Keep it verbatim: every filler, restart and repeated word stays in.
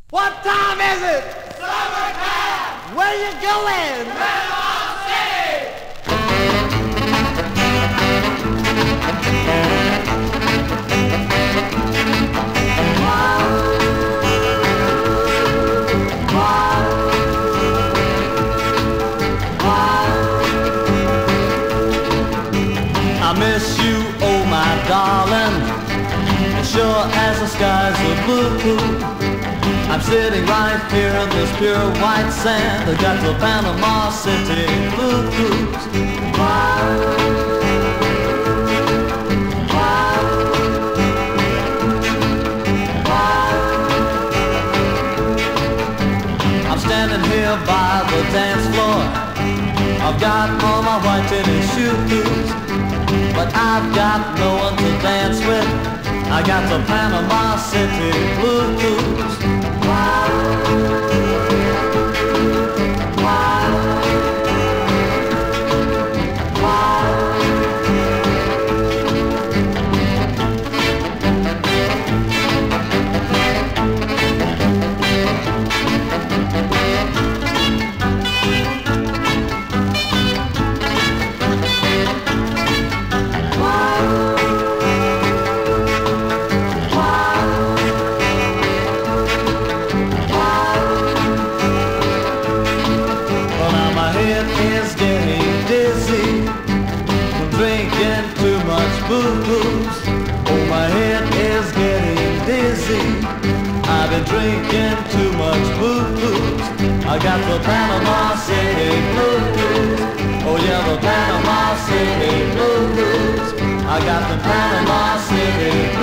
What time is it? Summertime! Where you going? Panama City! I miss you, oh my darling, as sure as the skies are blue. I'm sitting right here in this pure white sand that got the Panama City blues. I'm standing here by the dance floor. I've got all my white tennis shoes, but I've got no one to dance with. I got the Panama City blues. Is getting dizzy from drinking too much booze. Oh, my head is getting dizzy. I've been drinking too much booze. I got the Panama City blues. Oh yeah, the Panama City blues. I got the Panama City